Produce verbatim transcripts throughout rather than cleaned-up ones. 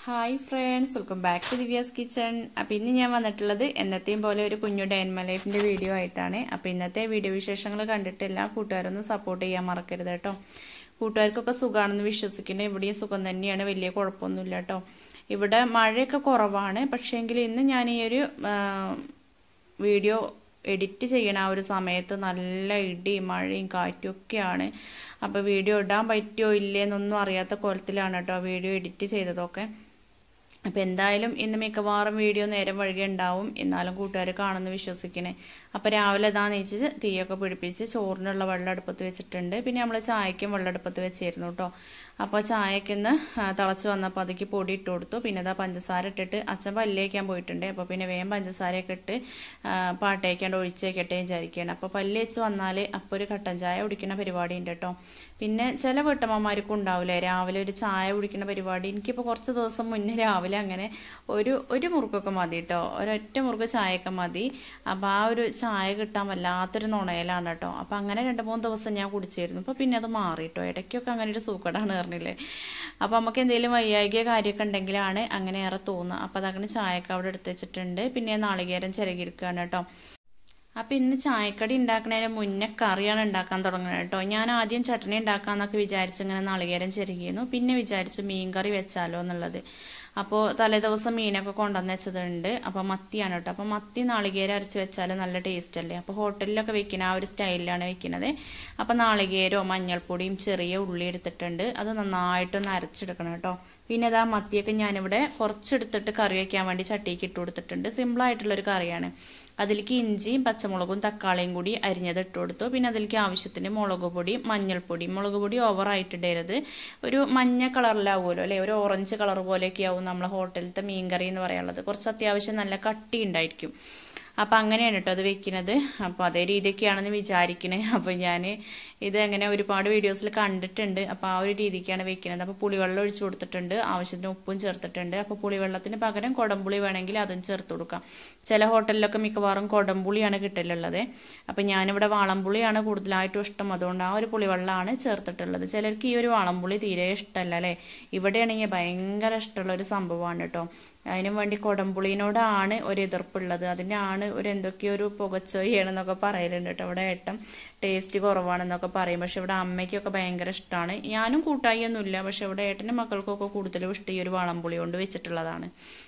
Hi friends, welcome back to Divya's kitchen. അപ്പോൾ ഇന്ന് ഞാൻ വന്നിട്ടുള്ളത് എന്നത്തെയും പോലെ ഒരു കുഞ്ഞു ഡേ ഇൻ മൈ ലൈഫിൻ്റെ വീഡിയോ ആയിട്ടാണ്. അപ്പോൾ ഇന്നത്തെ വീഡിയോ വിശേഷങ്ങൾ കണ്ടിട്ട് എല്ലാ കൂട്ടുകാരൊന്നും സപ്പോർട്ട് ചെയ്യാൻ മറക്കരുത് കേട്ടോ. കൂട്ടുകാർക്കൊക്കെ സുഖമാണെന്ന് വിശ്വസിക്കുന്നത്. ഇവിടെയും സുഖം തന്നെയാണ്, വലിയ കുഴപ്പമൊന്നുമില്ല കേട്ടോ. ഇവിടെ മഴയൊക്കെ കുറവാണ്, പക്ഷേങ്കിൽ ഇന്ന് ഞാൻ ഈ ഒരു വീഡിയോ എഡിറ്റ് ചെയ്യണ ആ ഒരു സമയത്ത് നല്ല ഇടിയും മഴയും കാറ്റും ഒക്കെയാണ്. അപ്പോൾ വീഡിയോ ഇടാൻ പറ്റുമോ ഇല്ലേന്നൊന്നും അറിയാത്ത കോലത്തിലാണ് കേട്ടോ വീഡിയോ എഡിറ്റ് ചെയ്തതൊക്കെ. അപ്പോൾ എന്തായാലും ഇന്ന് മിക്കവാറും വീഡിയോ നേരം വഴുകി ഉണ്ടാവും, എന്നാലും കൂട്ടുകാർ കാണുമെന്ന് വിശ്വസിക്കണേ. അപ്പോൾ രാവിലെ ഇതാ നീച്ച് തീയൊക്കെ പിടിപ്പിച്ച് ചോറിനുള്ള വെള്ളം അടുപ്പത്ത് വെച്ചിട്ടുണ്ട്. പിന്നെ നമ്മൾ ചായക്കും വെള്ളം അടുപ്പത്ത് വെച്ചിരുന്നു കേട്ടോ. അപ്പോൾ ചായക്കൊന്ന് തിളച്ച് വന്നപ്പോൾ അതിക്ക് പൊടി ഇട്ട് കൊടുത്തു. പിന്നെ ഇതാ പഞ്ചസാര ഇട്ടിട്ട് അച്ഛൻ പല്ലേക്കാൻ പോയിട്ടുണ്ട്. അപ്പോൾ പിന്നെ വേഗം പഞ്ചസാരയൊക്കെ ഇട്ട് പാട്ടേക്കാണ്ട് ഒഴിച്ചേക്കട്ടെ വിചാരിക്കുകയാണ്. അപ്പോൾ പല്ല് വെച്ച് വന്നാൽ അപ്പോൾ ഒരു കട്ടൻ ചായ കുടിക്കുന്ന പരിപാടി ഉണ്ട് കേട്ടോ. പിന്നെ ചില വീട്ടമ്മമാർക്കും ഉണ്ടാവില്ലേ രാവിലെ ഒരു ചായ കുടിക്കുന്ന പരിപാടി. എനിക്കിപ്പോൾ കുറച്ച് ദിവസം മുന്നേ രാവിലെ അങ്ങനെ ഒരു ഒരു മുറുക്കൊക്കെ മതി കേട്ടോ, ഒരൊറ്റ മുറുക്ക് ചായയൊക്കെ മതി. അപ്പോൾ ആ ഒരു ചായ കിട്ടാൻ വല്ലാത്തൊരു നുണയലാണ് കേട്ടോ. അപ്പോൾ അങ്ങനെ രണ്ട് മൂന്ന് ദിവസം ഞാൻ കുടിച്ചിരുന്നു. അപ്പോൾ പിന്നെ അത് മാറി കേട്ടോ. ഇടയ്ക്കൊക്കെ അങ്ങനെ ഒരു സൂക്കടാണ് പറഞ്ഞില്ലേ. അപ്പോൾ നമുക്ക് എന്തെങ്കിലും വയ്യായിക കാര്യമൊക്കെ ഉണ്ടെങ്കിലാണ് അങ്ങനെ ഏറെ തോന്നുക. അപ്പോൾ അതങ്ങനെ ചായയൊക്കെ അവിടെ എടുത്ത് വെച്ചിട്ടുണ്ട്. പിന്നെ നാളികേരം ചിരകിരിക്കുകയാണ് കേട്ടോ. അപ്പം ഇന്ന് ചായക്കടി ഉണ്ടാക്കുന്നതിന് മുന്നേ കറിയാണ് ഉണ്ടാക്കാൻ തുടങ്ങുന്നത് കേട്ടോ. ഞാൻ ആദ്യം ചട്നി ഉണ്ടാക്കാമെന്നൊക്കെ വിചാരിച്ച് ഇങ്ങനെ നാളികേരം ചിരകിയിരുന്നു. പിന്നെ വിചാരിച്ചു മീൻ കറി വെച്ചാലോ എന്നുള്ളത്. അപ്പോൾ തലേദിവസം മീനൊക്കെ കൊണ്ടുവന്ന് വെച്ചതുണ്ട്. അപ്പോൾ മത്തിയാണ് കേട്ടോ. അപ്പോൾ മത്തി നാളികേരം അരച്ച് വെച്ചാൽ നല്ല ടേസ്റ്റ് അല്ലേ. അപ്പോൾ ഹോട്ടലിലൊക്കെ വെക്കുന്ന ആ ഒരു സ്റ്റൈലിലാണ് വെക്കുന്നത്. അപ്പോൾ നാളികേരവും മഞ്ഞൾപ്പൊടിയും ചെറിയ ഉള്ളി എടുത്തിട്ടുണ്ട്. അത് നന്നായിട്ടൊന്ന് അരച്ചെടുക്കണം കേട്ടോ. പിന്നെ ഇതാ മത്തിയൊക്കെ ഞാനിവിടെ കുറച്ചെടുത്തിട്ട് കറി വയ്ക്കാൻ വേണ്ടി ചട്ടിക്ക് ഇട്ട് കൊടുത്തിട്ടുണ്ട്. സിമ്പിളായിട്ടുള്ളൊരു കറിയാണ്. അതിലേക്ക് ഇഞ്ചിയും പച്ചമുളകും തക്കാളിയും കൂടി അരിഞ്ഞത് ഇട്ട് കൊടുത്തു. പിന്നെ അതിലേക്ക് ആവശ്യത്തിന് മുളക് പൊടി മഞ്ഞൾപ്പൊടി. മുളക് പൊടി ഓവറായിട്ട് ഇടരുത്, ഒരു മഞ്ഞ കളറിലാവുമല്ലോ അല്ലേ, ഒരു ഓറഞ്ച് കളർ പോലെയൊക്കെ ആവും നമ്മളെ ഹോട്ടലിലത്തെ മീൻകറി എന്ന് പറയാനുള്ളത്. കുറച്ച് അത്യാവശ്യം നല്ല കട്ടി ഉണ്ടായിരിക്കും. അപ്പം അങ്ങനെയാണ് കേട്ടോ അത് വെക്കുന്നത്. അപ്പോൾ അതേ രീതിയൊക്കെയാണെന്ന് വിചാരിക്കണേ. അപ്പോൾ ഞാൻ ഇത് അങ്ങനെ ഒരുപാട് വീഡിയോസിൽ കണ്ടിട്ടുണ്ട്. അപ്പോൾ ആ ഒരു രീതിക്കാണ് വെക്കുന്നത്. അപ്പോൾ പുളിവെള്ളം ഒഴിച്ചു കൊടുത്തിട്ടുണ്ട്, ആവശ്യത്തിന് ഉപ്പും ചേർത്തിട്ടുണ്ട്. അപ്പോൾ പുളിവെള്ളത്തിന് പകരം കുടംപുളി വേണമെങ്കിൽ അതും ചേർത്ത് കൊടുക്കാം. ചില ഹോട്ടലിലൊക്കെ മിക്കവാറും കുടംപുളിയാണ് കിട്ടലുള്ളത്. അപ്പോൾ ഞാനിവിടെ വാളംപുളിയാണ് കൂടുതലായിട്ടും ഇഷ്ടം, അതുകൊണ്ട് ആ ഒരു പുളിവെള്ളമാണ് ചേർത്തിട്ടുള്ളത്. ചിലർക്ക് ഈ ഒരു വാളംപുളി തീരെ ഇഷ്ടമല്ല അല്ലേ. ഇവിടെയാണെങ്കിൽ ഭയങ്കര ഇഷ്ടമുള്ള ഒരു സംഭവമാണ് കേട്ടോ. അതിനും വേണ്ടി കുടംപുളിനോടാണ് ഒരു എതിർപ്പുള്ളത്. അതിനാണ് ഒരു എന്തൊക്കെയോ ഒരു പുകച്ചോയാണെന്നൊക്കെ പറയലുണ്ട് കേട്ടോ. ഇവിടെ ഏട്ടൻ ടേസ്റ്റ് കുറവാണെന്നൊക്കെ പറയും. പക്ഷെ ഇവിടെ അമ്മയ്ക്കൊക്കെ ഭയങ്കര ഇഷ്ടമാണ്. ഞാനും കൂട്ടായി ഒന്നുമില്ല, പക്ഷെ ഇവിടെ ഏട്ടൻ്റെ മക്കൾക്കൊക്കെ കൂടുതലും ഇഷ്ടം ഈ ഒരു വാളംപുളി കൊണ്ട് വെച്ചിട്ടുള്ളതാണ്.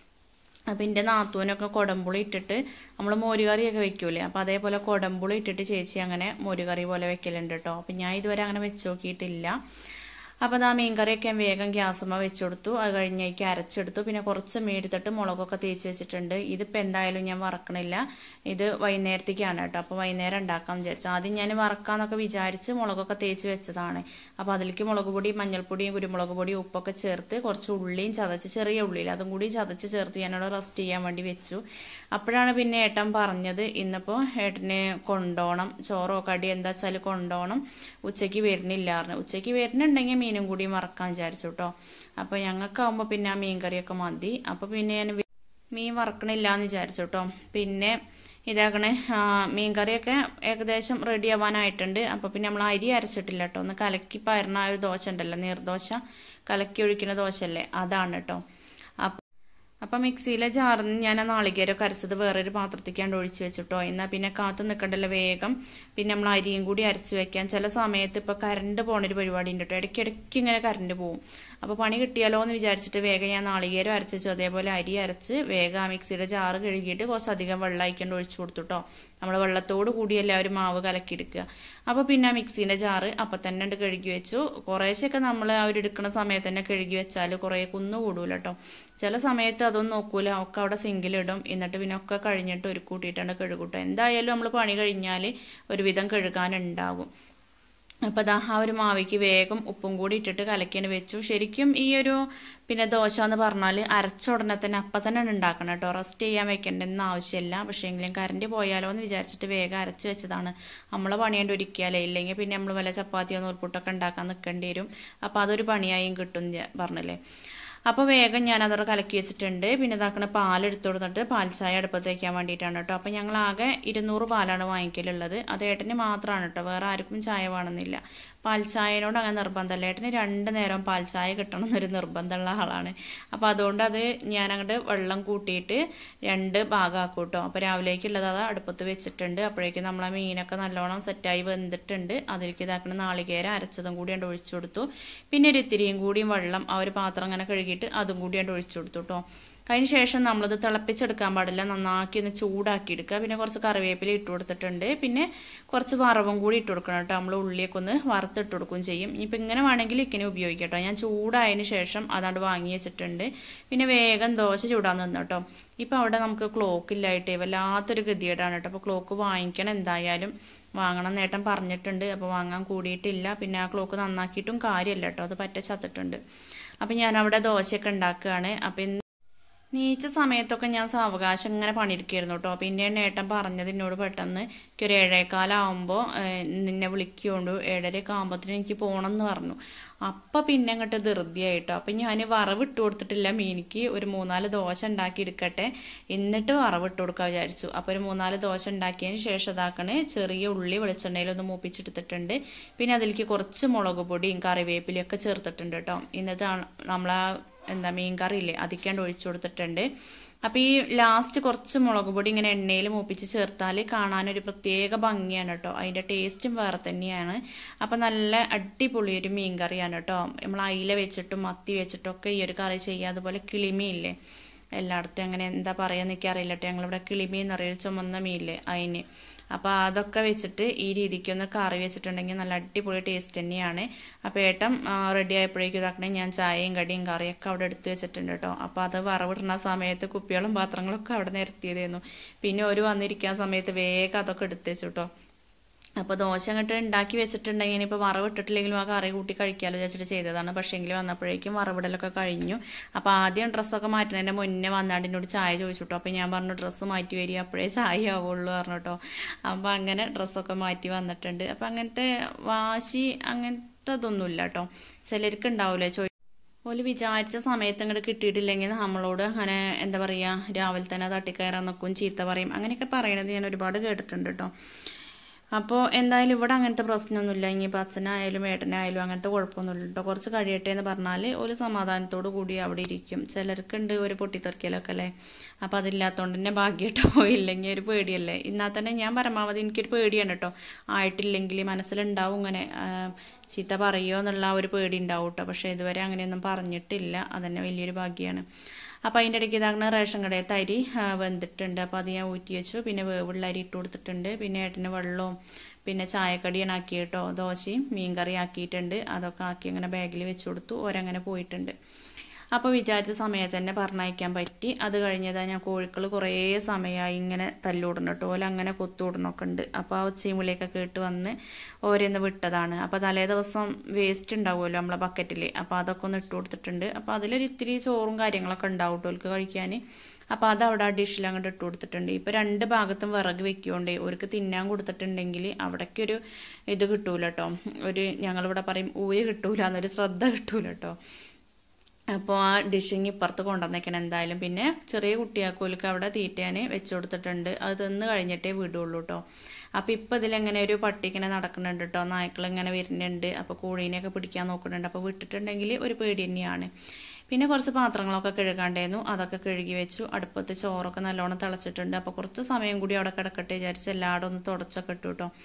അപ്പം എൻ്റെ നാത്തൂനൊക്കെ കുടംപുളി ഇട്ടിട്ട് നമ്മൾ മോരുകറിയൊക്കെ വെക്കൂലേ, അപ്പം അതേപോലെ കുടംപുളി ഇട്ടിട്ട് ചേച്ചി അങ്ങനെ മോരുകറി പോലെ വെക്കലുണ്ട് കേട്ടോ. അപ്പം ഞാൻ ഇതുവരെ അങ്ങനെ വെച്ച് നോക്കിയിട്ടില്ല. അപ്പോൾ ആ മീൻകറിയൊക്കെ വേഗം ഗ്യാസമ്മ വെച്ച് കൊടുത്തു. അത് കഴിഞ്ഞേക്ക് അരച്ചെടുത്തു. പിന്നെ കുറച്ച് മീടുത്തിട്ട് മുളകൊക്കെ തേച്ച് വെച്ചിട്ടുണ്ട്. ഇതിപ്പോൾ എന്തായാലും ഞാൻ വറക്കണില്ല, ഇത് വൈകുന്നേരത്തേക്കാണ് കേട്ടോ. അപ്പോൾ വൈകുന്നേരം ഉണ്ടാക്കാൻ വിചാരിച്ചു. ആദ്യം ഞാൻ വറക്കാന്നൊക്കെ വിചാരിച്ച് മുളകൊക്കെ തേച്ച് വെച്ചതാണ്. അപ്പോൾ അതിലേക്ക് മുളക് പൊടിയും മഞ്ഞൾപ്പൊടിയും കുരുമുളക് പൊടിയും ഉപ്പൊക്കെ ചേർത്ത് കുറച്ച് ഉള്ളിയും ചതച്ച്, ചെറിയ ഉള്ളിയിൽ അതും കൂടി ചതച്ച് ചേർത്ത് ഞാനവിടെ റെസ്റ്റ് ചെയ്യാൻ വേണ്ടി വെച്ചു. അപ്പോഴാണ് പിന്നെ ഏട്ടൻ പറഞ്ഞത് ഇന്നിപ്പോൾ ഏട്ടന് കൊണ്ടോണം, ചോറോ കടി എന്താ വെച്ചാൽ കൊണ്ടോണം, ഉച്ചയ്ക്ക് വരുന്നില്ലായിരുന്നു. ഉച്ചയ്ക്ക് വരുന്നുണ്ടെങ്കിൽ മീനും കൂടി വറക്കാൻ വിചാരിച്ചു കേട്ടോ. അപ്പോൾ ഞങ്ങൾക്കാവുമ്പോൾ പിന്നെ ആ മീൻ കറിയൊക്കെ മതി. അപ്പോൾ പിന്നെ ഞാൻ മീൻ വറക്കണില്ല എന്ന് വിചാരിച്ചു കേട്ടോ. പിന്നെ ഇതാക്കണേ മീൻ കറിയൊക്കെ ഏകദേശം റെഡി ആവാനായിട്ടുണ്ട്. അപ്പോൾ പിന്നെ നമ്മൾ അരി അരച്ചിട്ടില്ല കേട്ടോ. ഒന്ന് കലക്കി പരന്ന ഒരു ദോശ ഉണ്ടല്ലോ, നീർദോശ, കലക്കി ഒഴിക്കുന്ന ദോശയല്ലേ, അതാണ് കേട്ടോ. അപ്പം മിക്സിയിലെ ജാറിൽ നിന്ന് ഞാൻ ആ നാളികേരമൊക്കെ അരച്ചത് വേറൊരു പാത്രത്തേക്കാണ്ട് ഒഴിച്ച് വെച്ചിട്ടോ. എന്നാൽ പിന്നെ കാത്തു നിൽക്കണ്ടല്ലോ, വേഗം പിന്നെ നമ്മൾ അരിയും കൂടി അരച്ച് വെക്കാൻ. ചില സമയത്ത് ഇപ്പോൾ കറണ്ട് പോണൊരു പരിപാടി ഉണ്ട് കേട്ടോ. ഇടയ്ക്കിടയ്ക്ക് ഇങ്ങനെ കറണ്ട് പോവും. അപ്പോൾ പണി കിട്ടിയാലോ എന്ന് വിചാരിച്ചിട്ട് വേഗം ഞാൻ നാളികേരം അരച്ച് വെച്ചു. അതേപോലെ അരി അരച്ച് വേഗം ആ മിക്സിയുടെ ജാറ് കഴുകിയിട്ട് കുറച്ചധികം വെള്ളം അയക്കേണ്ട ഒഴിച്ച് കൊടുത്തു കേട്ടോ. നമ്മൾ വെള്ളത്തോട് കൂടി എല്ലാവരും മാവ് കലക്കിയെടുക്കുക. അപ്പോൾ പിന്നെ ആ മിക്സീൻ്റെ ജാറ് അപ്പം തന്നെ ഉണ്ട് കഴുകി വെച്ചു. കുറേശ്ശൊക്കെ നമ്മൾ ആ ഒരു എടുക്കുന്ന സമയത്ത് തന്നെ കഴുകി വെച്ചാൽ കുറേ കുന്നു കൂടൂല കേട്ടോ. ചില സമയത്ത് അതൊന്നും നോക്കൂല, ഒക്കെ അവിടെ സിങ്കിലിടും. എന്നിട്ട് പിന്നെ ഒക്കെ കഴിഞ്ഞിട്ട് ഒരു കൂട്ടിയിട്ടാണ് കഴുകൂട്ടോ. എന്തായാലും നമ്മൾ പണി കഴിഞ്ഞാൽ ഒരുവിധം കഴുകാനുണ്ടാകും. അപ്പോൾ അതാ ആ ഒരു മാവിക്ക് വേഗം ഉപ്പും കൂടി ഇട്ടിട്ട് കലക്കിയാണ് വെച്ചു. ശരിക്കും ഈ ഒരു പിന്നെ ദോശ എന്ന് പറഞ്ഞാൽ അരച്ച ഉടനെ തന്നെ അപ്പം തന്നെ ഉണ്ടാക്കണം കേട്ടോ. റെസ്റ്റ് ചെയ്യാൻ വെക്കേണ്ടെന്ന് ആവശ്യമില്ല. പക്ഷേ എങ്കിലും കറണ്ട് പോയാലോ എന്ന് വിചാരിച്ചിട്ട് വേഗം അരച്ച് വെച്ചതാണ്. നമ്മളെ പണിയാണ്ട് ഒരിക്കലേ, ഇല്ലെങ്കിൽ പിന്നെ നമ്മൾ വല്ല ചപ്പാത്തിയോ നൂൽപുട്ടൊക്കെ ഉണ്ടാക്കാൻ നിൽക്കേണ്ടി വരും. അപ്പോൾ അതൊരു പണിയായും കിട്ടും പറഞ്ഞില്ലേ. അപ്പോൾ വേഗം ഞാൻ അതോടെ കലക്കി വെച്ചിട്ടുണ്ട്. പിന്നെ ഇതാക്കണ പാലെടുത്ത് കൊടുത്തിട്ട് പാൽ ചായ അടുപ്പത്ത് വയ്ക്കാൻ വേണ്ടിയിട്ടാണ് കേട്ടോ. അപ്പോൾ ഞങ്ങൾ ആകെ ഇരുന്നൂറ് പാലാണ് വാങ്ങിക്കലുള്ളത്. അത് ഏട്ടന് മാത്രമാണ് കേട്ടോ, വേറെ ആർക്കും ചായ വേണമെന്നില്ല. പാൽച്ചായനോട് അങ്ങനെ നിർബന്ധമല്ല. ഏട്ടന് രണ്ട് നേരം പാൽച്ചായ കിട്ടണം എന്നൊരു നിർബന്ധമുള്ള ആളാണ്. അപ്പോൾ അതുകൊണ്ട് അത് ഞാൻ അങ്ങോട്ട് വെള്ളം കൂട്ടിയിട്ട് രണ്ട് ഭാഗമാക്കും കേട്ടോ. അപ്പോൾ രാവിലേക്കുള്ളത് അത് അടുപ്പത്ത് വെച്ചിട്ടുണ്ട്. അപ്പോഴേക്കും നമ്മളെ മീനൊക്കെ നല്ലോണം സെറ്റായി വെന്തിട്ടുണ്ട്. അതിലേക്ക് ഇതാക്കുന്ന നാളികേരം അരച്ചതും കൂടി അങ്ങോട്ട് ഒഴിച്ചു കൊടുത്തു. പിന്നെ ഒരു ഇത്തിരിയും കൂടിയും വെള്ളം ആ ഒരു പാത്രം അങ്ങനെ കഴുകിയിട്ട് അതും കൂടി അങ്ങോട്ട് ഒഴിച്ചു കൊടുത്തു കേട്ടോ. അതിന് ശേഷം നമ്മളത് തിളപ്പിച്ചെടുക്കാൻ പാടില്ല, നന്നാക്കി ഒന്ന് ചൂടാക്കി എടുക്കുക. പിന്നെ കുറച്ച് കറിവേപ്പില ഇട്ട് കൊടുത്തിട്ടുണ്ട്. പിന്നെ കുറച്ച് വറവും കൂടി ഇട്ട് കൊടുക്കണം കേട്ടോ. നമ്മൾ ഉള്ളിയൊക്കെ ഒന്ന് വറുത്തിട്ട് കൊടുക്കുകയും ചെയ്യും. ഇപ്പം ഇങ്ങനെ വേണമെങ്കിൽ ഇങ്ങനെ ഉപയോഗിക്കാം കേട്ടോ. ഞാൻ ചൂടായതിന് ശേഷം അതാണ്ട് വാങ്ങി വെച്ചിട്ടുണ്ട്. പിന്നെ വേഗം ദോശ ചൂടാൻ നിന്ന് കേട്ടോ. ഇപ്പം അവിടെ നമുക്ക് ക്ലോക്ക് ഇല്ലായിട്ടേ വല്ലാത്തൊരു ഗതികേടാണ് കേട്ടോ. അപ്പോൾ ക്ലോക്ക് വാങ്ങിക്കണം, എന്തായാലും വാങ്ങണം നേട്ടം പറഞ്ഞിട്ടുണ്ട്. അപ്പോൾ വാങ്ങാൻ കൂടിയിട്ടില്ല. പിന്നെ ആ ക്ലോക്ക് നന്നാക്കിയിട്ടും കാര്യമല്ല കേട്ടോ, അത് പറ്റ ചത്തിട്ടുണ്ട്. അപ്പം ഞാനവിടെ ദോശയൊക്കെ ഉണ്ടാക്കുകയാണ്. അപ്പം നീച്ച സമയത്തൊക്കെ ഞാൻ സാവകാശം ഇങ്ങനെ പണിയിരിക്കായിരുന്നു കേട്ടോ. പിന്നെ നേട്ടം പറഞ്ഞത് എന്നോട് പെട്ടെന്ന് എനിക്കൊരു ഏഴേക്കാലാവുമ്പോൾ നിന്നെ വിളിക്കുകൊണ്ട് ഏഴരയൊക്കെ ആകുമ്പോഴത്തേനും എനിക്ക് പോകണം എന്ന് പറഞ്ഞു. അപ്പം പിന്നെ അങ്ങോട്ട് ധൃതിയായിട്ടോ. അപ്പം ഞാൻ വറവിട്ട് കൊടുത്തിട്ടില്ല മീനിക്ക്. ഒരു മൂന്നാല് ദോശ ഉണ്ടാക്കി എടുക്കട്ടെ, എന്നിട്ട് വറവിട്ട് കൊടുക്കാൻ വിചാരിച്ചു. അപ്പോൾ ഒരു മൂന്നാല് ദോശ ഉണ്ടാക്കിയതിന് ശേഷം ഇതാക്കണേ ചെറിയ ഉള്ളി വെളിച്ചെണ്ണയിലൊന്ന് മൂപ്പിച്ചെടുത്തിട്ടുണ്ട്. പിന്നെ അതിലേക്ക് കുറച്ച് മുളക് പൊടിയും കറിവേപ്പിലയും ഒക്കെ ചേർത്തിട്ടുണ്ട് കേട്ടോ. ഇന്നത്തെ നമ്മളാ എന്താ മീൻ കറിയില്ലേ അതിക്കാണ്ട് ഒഴിച്ചു കൊടുത്തിട്ടുണ്ട്. അപ്പം ഈ ലാസ്റ്റ് കുറച്ച് മുളക് പൊടി ഇങ്ങനെ എണ്ണയിൽ മൂപ്പിച്ച് ചേർത്താൽ കാണാനൊരു പ്രത്യേക ഭംഗിയാണ് കേട്ടോ. അതിൻ്റെ ടേസ്റ്റും വേറെ തന്നെയാണ്. അപ്പം നല്ല അടിപൊളി ഒരു മീൻ കറിയാണ് കേട്ടോ. നമ്മൾ അയില വെച്ചിട്ടും മത്തി വെച്ചിട്ടും ഒക്കെ ഈ ഒരു കറി ചെയ്യുക. അതുപോലെ കിളിമീനില്ലേ, എല്ലായിടത്തും അങ്ങനെ എന്താ പറയാന്ന് എനിക്കറിയില്ല കേട്ടോ. ഞങ്ങളിവിടെ കിളിമീൻ എന്ന് പറയുക ചുമന്ന മീനില്ലേ അതിന്. അപ്പോൾ അതൊക്കെ വെച്ചിട്ട് ഈ രീതിക്കൊന്ന് കറി വെച്ചിട്ടുണ്ടെങ്കിൽ നല്ല അടിപൊളി ടേസ്റ്റ് തന്നെയാണ്. അപ്പോൾ ഏട്ടൻ റെഡി ആയപ്പോഴേക്കും ഇതാക്കണേ ഞാൻ ചായയും കടിയും കറിയൊക്കെ അവിടെ എടുത്ത് വെച്ചിട്ടുണ്ട് കേട്ടോ. അപ്പോൾ അത് വറവിടുന്ന സമയത്ത് കുപ്പികളും പാത്രങ്ങളൊക്കെ അവിടെ നിരത്തിയതായിരുന്നു. പിന്നെ ഒരു വന്നിരിക്കാൻ സമയത്ത് വേഗം അതൊക്കെ എടുത്ത് വെച്ചു കേട്ടോ. അപ്പോൾ ദോശ അങ്ങോട്ട് ഉണ്ടാക്കി വെച്ചിട്ടുണ്ടെങ്കിൽ ഇപ്പോൾ വറവിട്ടിട്ടില്ലെങ്കിലും ആ കറി കൂട്ടി കഴിക്കാമല്ലോ വിചാരിച്ചിട്ട് ചെയ്തതാണ്. പക്ഷേങ്കിൽ വന്നപ്പോഴേക്കും വറവിടലൊക്കെ കഴിഞ്ഞു. അപ്പോൾ ആദ്യം ഡ്രസ്സൊക്കെ മാറ്റുന്നതിൻ്റെ മുന്നേ വന്നാണ്ട് എന്നോട് ചായ ചോദിച്ചു കേട്ടോ. അപ്പോൾ ഞാൻ പറഞ്ഞു ഡ്രസ്സ് മാറ്റി വരിക, അപ്പോഴേ ചായ ആവുള്ളൂ പറഞ്ഞു കേട്ടോ. അപ്പോൾ അങ്ങനെ ഡ്രസ്സൊക്കെ മാറ്റി വന്നിട്ടുണ്ട്. അപ്പോൾ അങ്ങനത്തെ വാശി അങ്ങനത്തെ ഇതൊന്നുമില്ല കേട്ടോ. ചിലർക്ക് ഉണ്ടാവില്ലേ ചോദിച്ചു ഓല് വിചാരിച്ച സമയത്ത് അങ്ങോട്ട് കിട്ടിയിട്ടില്ലെങ്കിൽ നമ്മളോട് അങ്ങനെ എന്താ പറയുക രാവിലെ തന്നെ തട്ടിക്കയറാൻ നിൽക്കും, ചീത്ത പറയും, അങ്ങനെയൊക്കെ പറയണത് ഞാൻ ഒരുപാട് കേട്ടിട്ടുണ്ട് കേട്ടോ. അപ്പോൾ എന്തായാലും ഇവിടെ അങ്ങനത്തെ പ്രശ്നമൊന്നുമില്ല. ഇനിയിപ്പോൾ അച്ഛനായാലും ഏട്ടനായാലും അങ്ങനത്തെ കുഴപ്പമൊന്നുമില്ല കേട്ടോ. കുറച്ച് കഴിയട്ടെ എന്ന് പറഞ്ഞാൽ ഒരു സമാധാനത്തോടു കൂടി അവിടെ ഇരിക്കും. ചിലർക്കുണ്ട് ഒരു പൊട്ടിത്തെറിക്കലൊക്കെ അല്ലേ. അപ്പോൾ അതില്ലാത്തതുകൊണ്ട് തന്നെ ഭാഗ്യട്ടോ. ഇല്ലെങ്കിൽ ഒരു പേടിയല്ലേ. എന്നാൽ തന്നെ ഞാൻ പരമാവധി എനിക്കൊരു പേടിയാണ് കേട്ടോ. ആയിട്ടില്ലെങ്കിൽ മനസ്സിലുണ്ടാവും ഇങ്ങനെ ചീത്ത പറയുമോ എന്നുള്ള ഒരു പേടി ഉണ്ടാവും കേട്ടോ. പക്ഷേ ഇതുവരെ അങ്ങനെയൊന്നും പറഞ്ഞിട്ടില്ല. അതന്നെ വലിയൊരു ഭാഗ്യമാണ്. അപ്പോൾ അതിൻ്റെ ഇടയ്ക്ക് ഇതാകുന്ന റേഷൻ കടയത്തെ അരി വെന്തിട്ടുണ്ട്. അപ്പോൾ അത് ഞാൻ ഊറ്റി വെച്ചു. പിന്നെ വേവുള്ള അരി ഇട്ട് കൊടുത്തിട്ടുണ്ട്. പിന്നെ ഏട്ടന് വെള്ളവും പിന്നെ ചായക്കടിയാണ് ആക്കി കേട്ടോ. ദോശയും മീൻ കറി ആക്കിയിട്ടുണ്ട്. അതൊക്കെ ആക്കി അങ്ങനെ ബാഗിൽ വെച്ച് കൊടുത്തു. ഓരങ്ങനെ പോയിട്ടുണ്ട്. അപ്പോൾ വിചാരിച്ച സമയത്ത് തന്നെ പറഞ്ഞയക്കാൻ പറ്റി. അത് കഴിഞ്ഞതാ ഞാൻ കോഴിക്കൾ കുറേ സമയമായി ഇങ്ങനെ തല്ലൂടണം കേട്ടോ. ഓല അങ്ങനെ കൊത്തൂടണമൊക്കെ ഉണ്ട്. അപ്പോൾ ആ ഉച്ചയും വിളിയൊക്കെ കേട്ട് വന്ന് ഓരോന്ന് വിട്ടതാണ്. അപ്പോൾ തലേ ദിവസം വേസ്റ്റ് ഉണ്ടാവുമല്ലോ നമ്മളെ ബക്കറ്റിൽ. അപ്പോൾ അതൊക്കെ ഒന്ന് ഇട്ട് കൊടുത്തിട്ടുണ്ട്. അപ്പോൾ അതിലൊരു ഇത്തിരി ചോറും കാര്യങ്ങളൊക്കെ ഉണ്ടാവും കേട്ടോ ഓൽക്ക് കഴിക്കാൻ. അപ്പോൾ അത് അവിടെ ആ ഡിഷിൽ അങ്ങോട്ട് ഇട്ട് കൊടുത്തിട്ടുണ്ട്. ഇപ്പോൾ രണ്ട് ഭാഗത്തും വിറക് വെക്കുകൊണ്ടേ ഓർക്ക് തിന്നാൻ കൊടുത്തിട്ടുണ്ടെങ്കിൽ അവിടേക്കൊരു ഇത് കിട്ടൂല കേട്ടോ. ഒരു ഞങ്ങളിവിടെ പറയും ഊയ കിട്ടൂല എന്നൊരു ശ്രദ്ധ കിട്ടൂല കേട്ടോ. അപ്പോൾ ആ ഡിഷിങ് ഇപ്പുറത്ത് കൊണ്ടുവന്നേക്കണം എന്തായാലും. പിന്നെ ചെറിയ കുട്ടിയാക്കോലൊക്കെ അവിടെ തീറ്റാൻ വെച്ച് കൊടുത്തിട്ടുണ്ട്. അത് തിന്ന് കഴിഞ്ഞിട്ടേ വിടുള്ളൂ കേട്ടോ. അപ്പോൾ ഇപ്പോൾ ഇതിലെങ്ങനെ ഒരു പട്ടി ഇങ്ങനെ നടക്കുന്നുണ്ട് കേട്ടോ. നായ്ക്കൾ ഇങ്ങനെ വരുന്നുണ്ട്. അപ്പോൾ കോഴീനെയൊക്കെ പിടിക്കാൻ നോക്കുന്നുണ്ട്. അപ്പോൾ വിട്ടിട്ടുണ്ടെങ്കിൽ ഒരു പേടി തന്നെയാണ്. പിന്നെ കുറച്ച് പാത്രങ്ങളൊക്കെ കഴുകാണ്ടായിരുന്നു. അതൊക്കെ കഴുകി വെച്ചു. അടുപ്പത്ത് ചോറൊക്കെ നല്ലോണം തിളച്ചിട്ടുണ്ട്. അപ്പോൾ കുറച്ച് സമയം കൂടി അവിടെ കിടക്കട്ടെ വിചാരിച്ച് എല്ലായിടും ഒന്ന് തുടച്ചൊക്കെ ഇട്ടു കേട്ടോ.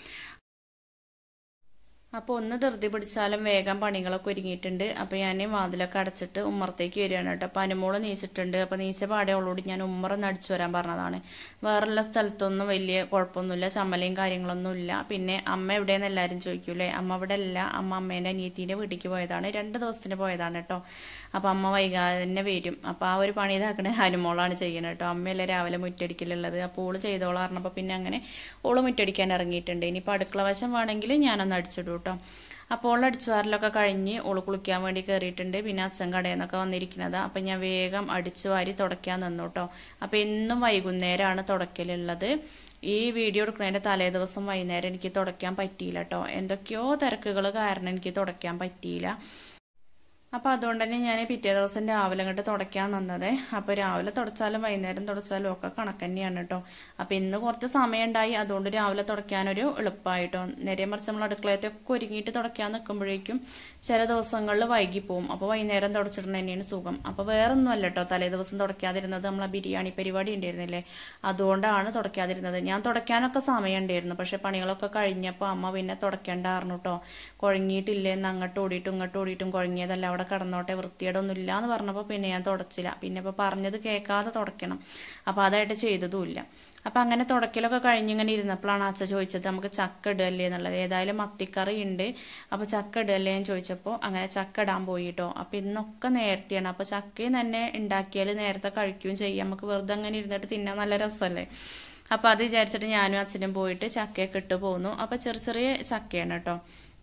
അപ്പോൾ ഒന്ന് ധൃതി പിടിച്ചാലും വേഗം പണികളൊക്കെ ഒരുങ്ങിയിട്ടുണ്ട്. അപ്പോൾ ഞാൻ വാതിലൊക്കെ അടച്ചിട്ട് ഉമ്മറത്തേക്ക് വരികയാണ് കേട്ടോ. അപ്പോൾ അനുമോള് നീച്ചിട്ടുണ്ട്. അപ്പോൾ നീച്ച പാടെ അവളോട് ഞാൻ ഉമ്മറൊന്ന് അടിച്ചു വരാൻ പറഞ്ഞതാണ്. വേറുള്ള സ്ഥലത്തൊന്നും വലിയ കുഴപ്പമൊന്നുമില്ല, ചമ്മലയും കാര്യങ്ങളൊന്നും ഇല്ല. പിന്നെ അമ്മ എവിടെയെന്ന് എല്ലാവരും ചോദിക്കൂലേ. അമ്മ ഇവിടെ അല്ല, അമ്മ അമ്മേൻ്റെ അനിയത്തിൻ്റെ വീട്ടിലേക്ക് പോയതാണ്. രണ്ട് ദിവസത്തിന് പോയതാണ് കേട്ടോ. അപ്പോൾ അമ്മ വൈകാതെ തന്നെ വരും. അപ്പോൾ ആ ഒരു പണി ഇതാക്കണേ അനുമോളാണ് ചെയ്യണത് കേട്ടോ. അമ്മയല്ലേ രാവിലെ മുറ്റടിക്കലുള്ളത്. അപ്പോൾ ഓള് ചെയ്തോളാം പറഞ്ഞപ്പോൾ പിന്നെ അങ്ങനെ ഓള് മുറ്റടിക്കാൻ ഇറങ്ങിയിട്ടുണ്ട്. ഇനിയിപ്പോൾ അടുക്കള വശം വേണമെങ്കിൽ ഞാനൊന്ന് അടിച്ചിടും കേട്ടോ. അപ്പോൾ ഓൾ അടിച്ചുവാരലൊക്കെ കഴിഞ്ഞ് ഓള് കുളിക്കാൻ വേണ്ടി കയറിയിട്ടുണ്ട്. പിന്നെ അച്ഛൻ കടയിൽ നിന്നൊക്കെ വന്നിരിക്കുന്നത്. അപ്പം ഞാൻ വേഗം അടിച്ചു വാരി തുടയ്ക്കാൻ നിന്നു കേട്ടോ. അപ്പോൾ എന്നും വൈകുന്നേരമാണ് തുടയ്ക്കലുള്ളത്. ഈ വീഡിയോ എടുക്കുന്നതിൻ്റെ തലേ ദിവസം വൈകുന്നേരം എനിക്ക് തുടയ്ക്കാൻ പറ്റിയില്ല കേട്ടോ. എന്തൊക്കെയോ തിരക്കുകൾ കാരണം എനിക്ക് തുടയ്ക്കാൻ പറ്റിയില്ല. അപ്പോൾ അതുകൊണ്ട് തന്നെ ഞാൻ പിറ്റേ ദിവസം രാവിലെ അങ്ങോട്ട് തുടയ്ക്കാൻ വന്നത്. അപ്പോൾ രാവിലെ തുടച്ചാലും വൈകുന്നേരം തുടച്ചാലും ഒക്കെ കണക്ക് തന്നെയാണ് കേട്ടോ. അപ്പോൾ ഇന്ന് കുറച്ച് സമയം ഉണ്ടായി, അതുകൊണ്ട് രാവിലെ തുടയ്ക്കാനൊരു എളുപ്പമായിട്ടോ. നേരെ മറിച്ച് നമ്മൾ അടുക്കളയത്തൊക്കെ ഒരുങ്ങിയിട്ട് തുടയ്ക്കാൻ നിൽക്കുമ്പോഴേക്കും ചില ദിവസങ്ങളിൽ വൈകി പോവും. അപ്പോൾ വൈകുന്നേരം തുടച്ചിടുന്ന തന്നെയാണ് സുഖം. അപ്പോൾ വേറൊന്നും അല്ല കേട്ടോ, തലേ ദിവസം തുടയ്ക്കാതിരുന്നത് നമ്മളെ ബിരിയാണി പരിപാടി ഉണ്ടായിരുന്നില്ലേ, അതുകൊണ്ടാണ് തുടയ്ക്കാതിരുന്നത്. ഞാൻ തുടയ്ക്കാനൊക്കെ സമയം ഉണ്ടായിരുന്നു, പക്ഷെ പണികളൊക്കെ കഴിഞ്ഞപ്പോൾ അമ്മ പിന്നെ തുടയ്ക്കേണ്ടായിരുന്നു കേട്ടോ. കുഴങ്ങിയിട്ടില്ലേന്ന് അങ്ങോട്ട് ഓടിയിട്ടും ഇങ്ങോട്ട് ഓടിയിട്ടും കുഴങ്ങിയതല്ല അവിടെ കടന്നോട്ടെ, വൃത്തിയേടൊന്നും ഇല്ല എന്ന് പറഞ്ഞപ്പോൾ പിന്നെ ഞാൻ തുടച്ചില്ല. പിന്നെ ഇപ്പോൾ പറഞ്ഞത് കേൾക്കാതെ തുടയ്ക്കണം, അപ്പോൾ അതായിട്ട് ചെയ്തതുമില്ല. അപ്പം അങ്ങനെ തുടക്കലൊക്കെ കഴിഞ്ഞിങ്ങനെ ഇരുന്നപ്പോഴാണ് അച്ഛ ചോദിച്ചത് നമുക്ക് ചക്ക ഇടുകയല്ലേ എന്നുള്ളത്. ഏതായാലും മത്തിക്കറി ഉണ്ട്, അപ്പോൾ ചക്ക ഇടുകയല്ലേ എന്ന് ചോദിച്ചപ്പോൾ അങ്ങനെ ചക്ക ഇടാൻ പോയിട്ടോ. അപ്പം ഇന്നൊക്കെ നേരത്തെയാണ്, അപ്പോൾ ചക്കയും തന്നെ ഉണ്ടാക്കിയാൽ നേരത്തെ കഴിക്കുകയും ചെയ്യാം, നമുക്ക് വെറുതെ അങ്ങനെ ഇരുന്നിട്ട് തിന്നാൻ നല്ല രസമല്ലേ. അപ്പോൾ അത് വിചാരിച്ചിട്ട് ഞാനും അച്ഛനും പോയിട്ട് ചക്കയൊക്കെ ഇട്ട് പോന്നു. അപ്പോൾ ചെറിയ ചെറിയ ചക്കയാണ് കേട്ടോ.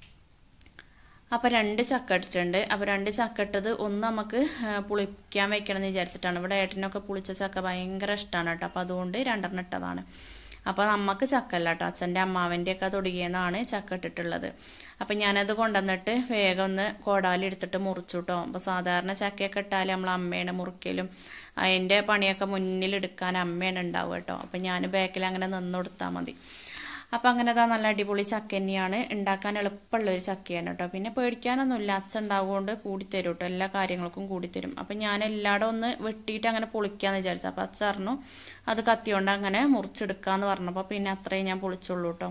അപ്പോൾ രണ്ട് ചക്ക ഇട്ടിട്ടുണ്ട്. അപ്പോൾ രണ്ട് ചക്ക ഇട്ടത് ഒന്ന് നമുക്ക് പുളിക്കാൻ വെക്കണം എന്ന് വിചാരിച്ചിട്ടാണ്. ഇവിടെ ഏട്ടനൊക്കെ പുളിച്ച ചക്ക ഭയങ്കര ഇഷ്ടമാണ് കേട്ടോ, അപ്പോൾ അതുകൊണ്ട് രണ്ടെണ്ണം ഇട്ടതാണ്. അപ്പോൾ നമുക്ക് ചക്ക അല്ല കേട്ടോ, അച്ഛൻ്റെ അമ്മാവൻ്റെ ഒക്കെ തൊടുകയെന്നാണ് ചക്ക ഇട്ടിട്ടുള്ളത്. അപ്പം ഞാനത് കൊണ്ടുവന്നിട്ട് വേഗം ഒന്ന് കോടാലെടുത്തിട്ട് മുറിച്ചു കേട്ടോ. അപ്പോൾ സാധാരണ ചക്കയൊക്കെ ഇട്ടാൽ നമ്മൾ അമ്മയാണ് മുറിക്കലും അതിൻ്റെ പണിയൊക്കെ മുന്നിലെടുക്കാൻ അമ്മയാണ് ഉണ്ടാവുക കേട്ടോ. അപ്പം ഞാൻ ബാക്കിൽ അങ്ങനെ നിന്ന് കൊടുത്താൽ മതി. അപ്പം അങ്ങനെ അതാ നല്ല അടിപൊളി ചക്ക തന്നെയാണ്, ഉണ്ടാക്കാൻ എളുപ്പമുള്ളൊരു ചക്കയാണ് കേട്ടോ. പിന്നെ പേടിക്കാനൊന്നുമില്ല, അച്ഛൻ ഉണ്ടാവുകൊണ്ട് കൂടിത്തരും കേട്ടോ, എല്ലാ കാര്യങ്ങൾക്കും കൂടിത്തരും. അപ്പം ഞാൻ എല്ലായിടും ഒന്ന് വെട്ടിയിട്ട് അങ്ങനെ പൊളിക്കാന്ന് വിചാരിച്ചു. അപ്പം അച്ഛൻ പറഞ്ഞു അത് കത്തിയോണ്ട് അങ്ങനെ മുറിച്ചെടുക്കാന്ന് പറഞ്ഞപ്പോൾ പിന്നെ അത്രയും ഞാൻ പൊളിച്ചുള്ളൂ കേട്ടോ.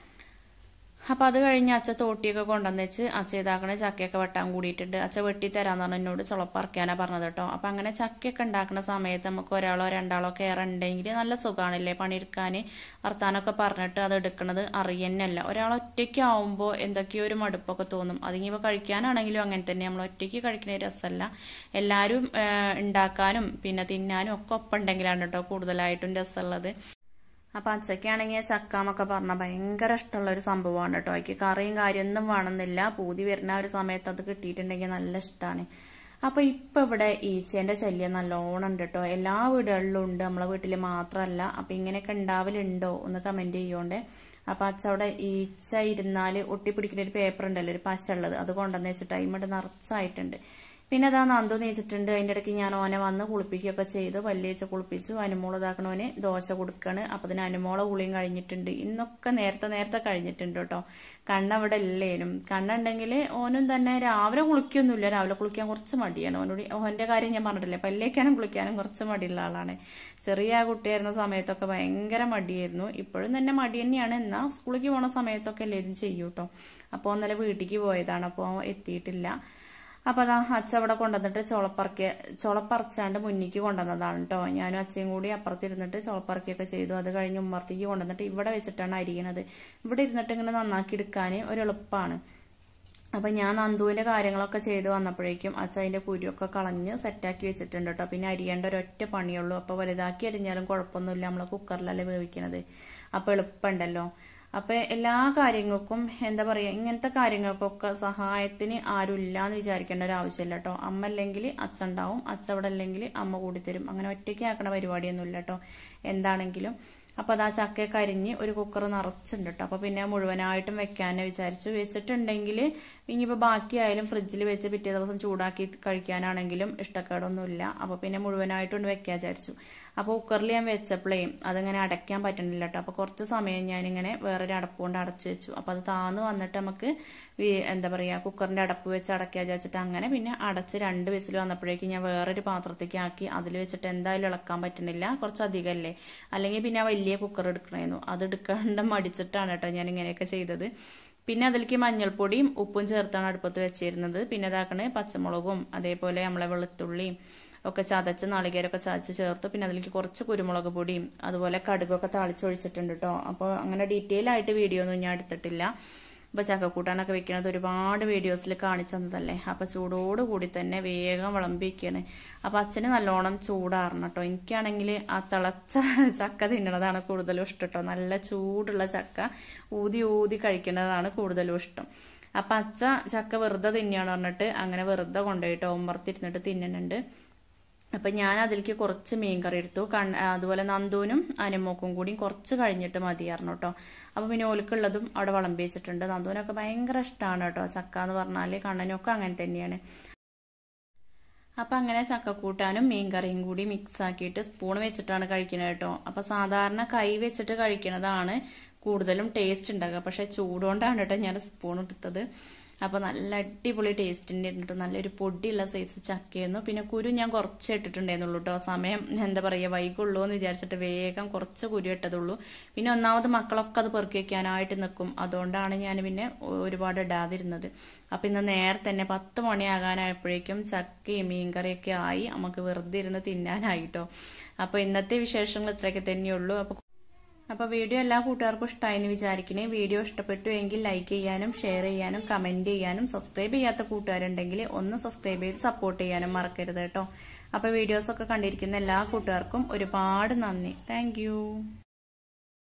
അപ്പം അത് കഴിഞ്ഞ് അച്ഛ തോട്ടിയൊക്കെ കൊണ്ടുവന്ന് വെച്ച് അച്ഛ ഇതാക്കണ ചക്കയൊക്കെ വെട്ടാൻ കൂടിയിട്ടുണ്ട്. അച്ഛ വെട്ടി തരാന്ന് പറഞ്ഞാൽ എന്നോട് ചുളപ്പറക്കാനാണ് പറഞ്ഞത് കേട്ടോ. അപ്പം അങ്ങനെ ചക്കയൊക്കെ ഉണ്ടാക്കുന്ന സമയത്ത് നമുക്ക് ഒരാളോ രണ്ടാളോ കയറി ഉണ്ടെങ്കിൽ നല്ല സുഖമാണല്ലേ പണിയെടുക്കാൻ. വർത്താനൊക്കെ പറഞ്ഞിട്ട് അത് എടുക്കണത് അറിയുന്നല്ല. ഒരാൾ ഒറ്റയ്ക്ക് ആവുമ്പോൾ എന്തൊക്കെയോ ഒരു മടുപ്പൊക്കെ തോന്നും. അതിങ്ങിപ്പോൾ കഴിക്കാനാണെങ്കിലും അങ്ങനെ തന്നെ, നമ്മൾ ഒറ്റയ്ക്ക് കഴിക്കുന്ന രസമല്ല. എല്ലാവരും ഉണ്ടാക്കാനും പിന്നെ തിന്നാനും ഒക്കെ ഒപ്പം ഉണ്ടെങ്കിലാണ് കേട്ടോ കൂടുതലായിട്ടും രസമുള്ളത്. അപ്പം അച്ഛക്കാണെങ്കിൽ ചക്ക എന്നൊക്കെ പറഞ്ഞാൽ ഭയങ്കര ഇഷ്ടമുള്ള ഒരു സംഭവമാണ് കേട്ടോ. അതിക്ക് കറിയും കാര്യമൊന്നും വേണമെന്നില്ല, പൂതി വരുന്ന ഒരു സമയത്ത് അത് കിട്ടിയിട്ടുണ്ടെങ്കിൽ നല്ല ഇഷ്ടമാണ്. അപ്പോൾ ഇപ്പം ഇവിടെ ഈച്ചേൻ്റെ ശല്യം നല്ലോണം ഉണ്ട് കേട്ടോ, എല്ലാ വീടുകളിലും ഉണ്ട്, നമ്മളെ വീട്ടിൽ മാത്രമല്ല. അപ്പം ഇങ്ങനെയൊക്കെ ഉണ്ടാവലുണ്ടോ ഒന്ന് കമൻറ്റ് ചെയ്യോണ്ടേ. അപ്പം അച്ഛ അവിടെ ഈച്ച ഇരുന്നാൽ ഒട്ടിപ്പിടിക്കുന്ന ഒരു പേപ്പർ ഉണ്ടല്ലോ, ഒരു പശ ഉള്ളത്, അത് കൊണ്ടുവന്ന് വെച്ചിട്ട് അതിമട്ട് നിറച്ചായിട്ടുണ്ട്. പിന്നെ അതാ നന്ദു നീച്ചിട്ടുണ്ട്. അതിൻ്റെ ഇടയ്ക്ക് ഞാൻ ഓനെ വന്ന് കുളിപ്പിക്കുകയൊക്കെ ചെയ്തു, വലിയേച്ച കുളിപ്പിച്ചു. അനുമോള് ഇതാക്കണോന് ദോശ കൊടുക്കുകയാണ്. അപ്പം അതിന് അനുമോളെ കുളിയും കഴിഞ്ഞിട്ടുണ്ട്. ഇന്നൊക്കെ നേരത്തെ നേരത്തെ കഴിഞ്ഞിട്ടുണ്ട് കേട്ടോ. കണ്ണവിടെ ഇല്ലേനും, കണ്ണുണ്ടെങ്കിൽ ഓനും തന്നെ രാവിലെ കുളിക്കൊന്നുമില്ല, രാവിലെ കുളിക്കാൻ കുറച്ച് മടിയാണ്. ഓനോട് ഓൻ്റെ കാര്യം ഞാൻ പറഞ്ഞിട്ടില്ലേ, പല്ലേക്കാനും കുളിക്കാനും കുറച്ച് മടിയുള്ള ആളാണ്. ചെറിയ കുട്ടിയായിരുന്ന സമയത്തൊക്കെ ഭയങ്കര മടിയായിരുന്നു, ഇപ്പോഴും തന്നെ മടി തന്നെയാണ്. എന്നാൽ സ്കൂളിലേക്ക് പോണ സമയത്തൊക്കെ എല്ലാവരും ചെയ്യും കേട്ടോ. അപ്പോൾ ഇന്നലെ വീട്ടിലേക്ക് പോയതാണ്, അപ്പോൾ എത്തിയിട്ടില്ല. അപ്പം അതാ അച്ഛ അവിടെ കൊണ്ടുവന്നിട്ട് ചോളപ്പറക്കിയ ചോളപ്പറച്ചാണ്ട് മുന്നിക്ക് കൊണ്ടുവന്നതാണ് കേട്ടോ. ഞാനും അച്ഛയും കൂടി അപ്പുറത്തിരുന്നിട്ട് ചോളപ്പറക്കിയൊക്കെ ചെയ്തു. അത് കഴിഞ്ഞ് ഉമ്മർത്തേക്ക് കൊണ്ടുവന്നിട്ട് ഇവിടെ വെച്ചിട്ടാണ് അരിയണത്. ഇവിടെ ഇരുന്നിട്ട് ഇങ്ങനെ നന്നാക്കി എടുക്കാൻ ഒരു എളുപ്പമാണ്. അപ്പം ഞാൻ നന്ദുവിൻ്റെ കാര്യങ്ങളൊക്കെ ചെയ്ത് വന്നപ്പോഴേക്കും അച്ഛ അതിൻ്റെ കുരുവൊക്കെ കളഞ്ഞ് സെറ്റാക്കി വെച്ചിട്ടുണ്ട് കേട്ടോ. പിന്നെ അരിയേണ്ട ഒരൊറ്റ പണിയുള്ളൂ. അപ്പോൾ വലുതാക്കി അരിഞ്ഞാലും കുഴപ്പമൊന്നുമില്ല, നമ്മൾ കുക്കറിലല്ലേ വേവിക്കണത്, അപ്പോൾ എളുപ്പമുണ്ടല്ലോ. അപ്പം എല്ലാ കാര്യങ്ങൾക്കും എന്താ പറയുക, ഇങ്ങനത്തെ കാര്യങ്ങൾക്കൊക്കെ സഹായത്തിന് ആരുമില്ല എന്ന് വിചാരിക്കേണ്ട ഒരു ആവശ്യമില്ല കേട്ടോ. അമ്മ അല്ലെങ്കിൽ അച്ഛൻ ഉണ്ടാവും, അച്ഛൻ അവിടെ അല്ലെങ്കിൽ അമ്മ കൂടി തരും. അങ്ങനെ ഒറ്റയ്ക്ക് ആക്കണ പരിപാടിയൊന്നുമില്ല കേട്ടോ എന്താണെങ്കിലും. അപ്പം അത് ആ ചക്കയൊക്കെ അരിഞ്ഞ് ഒരു കുക്കർ നിറച്ചുണ്ട് കേട്ടോ. അപ്പോൾ പിന്നെ മുഴുവനായിട്ടും വെക്കാനെ വിചാരിച്ചു. വെച്ചിട്ടുണ്ടെങ്കിൽ ഇനിയിപ്പോൾ ബാക്കിയായാലും ഫ്രിഡ്ജിൽ വെച്ച് പിറ്റേ ദിവസം ചൂടാക്കി കഴിക്കാനാണെങ്കിലും ഇഷ്ടക്കേടൊന്നുമില്ല. അപ്പോൾ പിന്നെ മുഴുവനായിട്ടുണ്ട് വെക്കാൻ വിചാരിച്ചു. അപ്പോൾ കുക്കറിൽ ഞാൻ വെച്ചപ്പോഴേ അതിങ്ങനെ അടയ്ക്കാൻ പറ്റണില്ല കേട്ടോ. അപ്പോൾ കുറച്ച് സമയം ഞാനിങ്ങനെ വേറൊരു അടപ്പ് കൊണ്ട് അടച്ചു വെച്ചു. അപ്പോൾ അത് താന്ന് വന്നിട്ട് നമുക്ക് എന്താ പറയുക കുക്കറിൻ്റെ അടപ്പ് വെച്ച് അടയ്ക്കാൻ വിചാരിച്ചിട്ട് അങ്ങനെ പിന്നെ അടച്ച് രണ്ട് വിസിൽ വന്നപ്പോഴേക്കും ഞാൻ വേറൊരു പാത്രത്തേക്ക് ആക്കി അതിൽ വെച്ചിട്ട് എന്തായാലും ഇളക്കാൻ പറ്റണില്ല, കുറച്ച് അധികമല്ലേ. അല്ലെങ്കിൽ പിന്നെ വലിയ കുക്കർ എടുക്കണമായിരുന്നു, അത് എടുക്കാണ്ട് മടിച്ചിട്ടാണ് കേട്ടോ ഞാൻ ഇങ്ങനെയൊക്കെ ചെയ്തത്. പിന്നെ അതിലേക്ക് മഞ്ഞൾപ്പൊടിയും ഉപ്പും ചേർത്താണ് അടുപ്പത്ത് വെച്ചിരുന്നത്. പിന്നെ ഇതാക്കണേ പച്ചമുളകും അതേപോലെ നമ്മളെ വെളുത്തുള്ളിയും ഒക്കെ ചതച്ച് നാളികേരമൊക്കെ ചതച്ച് ചേർത്ത് പിന്നെ അതിലേക്ക് കുറച്ച് കുരുമുളക് പൊടിയും അതുപോലെ കടുകൊക്കെ താളിച്ചൊഴിച്ചിട്ടുണ്ട് കേട്ടോ. അപ്പോൾ അങ്ങനെ ഡീറ്റെയിൽ ആയിട്ട് വീഡിയോ ഒന്നും ഞാൻ എടുത്തിട്ടില്ല. അപ്പോൾ ചക്കക്കൂട്ടാനൊക്കെ വെക്കുന്നത് ഒരുപാട് വീഡിയോസിൽ കാണിച്ചു തന്നതല്ലേ. അപ്പോൾ ചൂടോടുകൂടി തന്നെ വേഗം വിളമ്പിക്കുകയാണ്. അപ്പോൾ അച്ഛന് നല്ലോണം ചൂടാറണം കേട്ടോ. എനിക്കാണെങ്കിൽ ആ തിളച്ച ചക്ക തിന്നണതാണ് കൂടുതലും ഇഷ്ടം കേട്ടോ. നല്ല ചൂടുള്ള ചക്ക ഊതി ഊതി കഴിക്കുന്നതാണ് കൂടുതലും ഇഷ്ടം. അപ്പം അച്ഛ ചക്ക വെറുതെ തിന്നെയാണ് പറഞ്ഞിട്ട് അങ്ങനെ വെറുതെ കൊണ്ടുപോയിട്ടോ ഉമ്മർത്തിരുന്നിട്ട് തിന്നുന്നുണ്ട്. അപ്പം ഞാൻ അതിലേക്ക് കുറച്ച് മീൻ കറി എടുത്തു. കൺ അതുപോലെ നന്ദുവിനും അനുമോക്കും കൂടി കുറച്ച് കഴിഞ്ഞിട്ട് മതിയായിരുന്നു കേട്ടോ. അപ്പം പിന്നെ ഓൽക്കുള്ളതും അവിടെ വിളമ്പി വെച്ചിട്ടുണ്ട്. നന്ദുവിനൊക്കെ ഭയങ്കര ഇഷ്ടമാണ് കേട്ടോ ചക്ക എന്ന് പറഞ്ഞാൽ. കണ്ണനൊക്കെ അങ്ങനെ തന്നെയാണ്. അപ്പം അങ്ങനെ ചക്കക്കൂട്ടാനും മീൻകറിയും കൂടി മിക്സ് ആക്കിയിട്ട് സ്പൂൺ വെച്ചിട്ടാണ് കഴിക്കുന്നത് കേട്ടോ. അപ്പം സാധാരണ കൈ വെച്ചിട്ട് കഴിക്കുന്നതാണ് കൂടുതലും ടേസ്റ്റ് ഉണ്ടാക്കുക. പക്ഷെ ചൂടുകൊണ്ടാണ് കേട്ടോ ഞാൻ സ്പൂൺ എടുത്തത്. അപ്പോൾ നല്ല അടിപൊളി ടേസ്റ്റിൻ്റെ ഇട്ടിട്ട് നല്ലൊരു പൊടിയുള്ള സൈസ് ചക്കയായിരുന്നു. പിന്നെ കുരു ഞാൻ കുറച്ച് ഇട്ടിട്ടുണ്ടായിരുന്നുള്ളൂ കേട്ടോ. സമയം എന്താ പറയുക വൈകുള്ളൂ എന്ന് വിചാരിച്ചിട്ട് വേഗം കുറച്ച് കുരു ഇട്ടതുള്ളൂ. പിന്നെ ഒന്നാമത് മക്കളൊക്കെ അത് പെറുക്കി വയ്ക്കാനായിട്ട് നിൽക്കും, അതുകൊണ്ടാണ് ഞാൻ പിന്നെ ഒരുപാട് ഇടാതിരുന്നത്. അപ്പം ഇന്ന് നേരത്തെ തന്നെ പത്ത് മണിയാകാനായപ്പോഴേക്കും ചക്കയും മീൻകറിയൊക്കെ ആയി നമുക്ക് വെറുതെ ഇരുന്ന് തിന്നാനായിട്ടോ. അപ്പോൾ ഇന്നത്തെ വിശേഷങ്ങൾ ഇത്രയൊക്കെ തന്നെയുള്ളൂ. അപ്പോൾ അപ്പോൾ വീഡിയോ എല്ലാ കൂട്ടുകാർക്കും ഇഷ്ടമായെന്ന് വിചാരിക്കണേ. വീഡിയോ ഇഷ്ടപ്പെട്ടു എങ്കിൽ ലൈക്ക് ചെയ്യാനും ഷെയർ ചെയ്യാനും കമന്റ് ചെയ്യാനും സബ്സ്ക്രൈബ് ചെയ്യാത്ത കൂട്ടുകാരുണ്ടെങ്കിൽ ഒന്ന് സബ്സ്ക്രൈബ് ചെയ്ത് സപ്പോർട്ട് ചെയ്യാനും മറക്കരുത് കേട്ടോ. അപ്പോൾ വീഡിയോസൊക്കെ കണ്ടിരിക്കുന്ന എല്ലാ കൂട്ടുകാർക്കും ഒരുപാട് നന്ദി. താങ്ക്